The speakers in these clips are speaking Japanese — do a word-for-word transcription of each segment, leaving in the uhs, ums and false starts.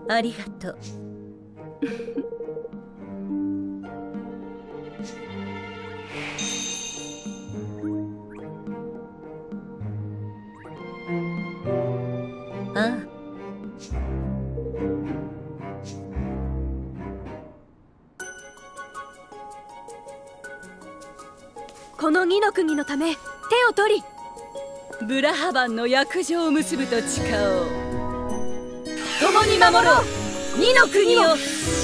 ありがとう。ああ。 この二の国のため手を取り、 ブラハバンの約定を結ぶと誓おう。共に守ろう二の国を。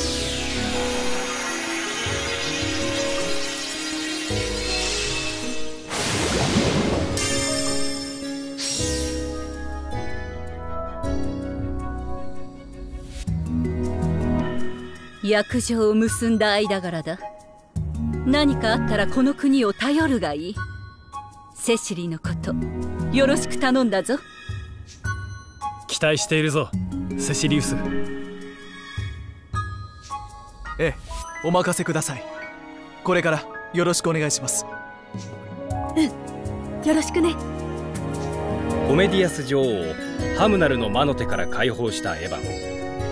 約定を結んだ間柄だ。何かあったらこの国を頼るがいい。セシリのことよろしく頼んだぞ。 期待しているぞセシリウス。 ええ、お任せください。これからよろしくお願いします。 うん、よろしくね。 コメディアス女王をハムナルの魔の手から解放したエヴァン。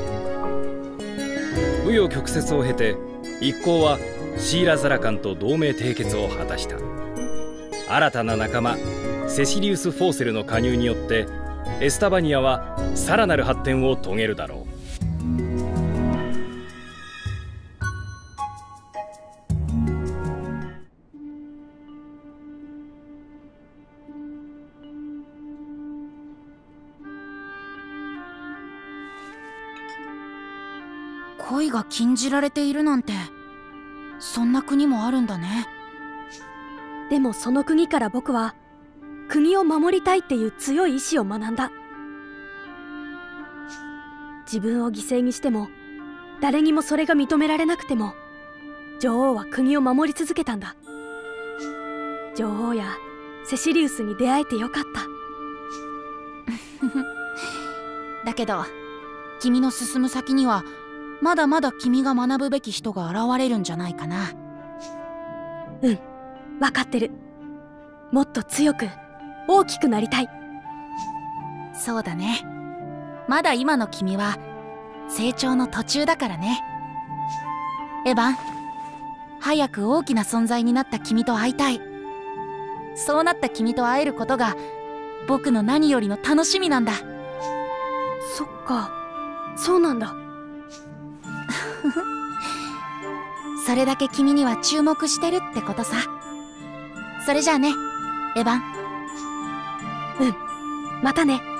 紆余曲折を経て一行はシーラ・ザラカンと同盟締結を果たした。新たな仲間セシリウス・フォーセルの加入によってエスタバニアはさらなる発展を遂げるだろう。 恋が禁じられているなんて、そんな国もあるんだね。 でもその国から僕は国を守りたいっていう強い意志を学んだ。自分を犠牲にしても誰にもそれが認められなくても女王は国を守り続けたんだ。女王やセシリウスに出会えてよかった。 だけど君の進む先にはまだまだ君が学ぶべき人が現れるんじゃないかな。 うん、分かってる。もっと強く大きくなりたい。 そうだね。まだ今の君は成長の途中だからね。エヴァン、早く大きな存在になった君と会いたい。そうなった君と会えることが僕の何よりの楽しみなんだ。 そっか、そうなんだ。 それだけ君には注目してるってことさ。それじゃあね、エヴァン。 うん、またね。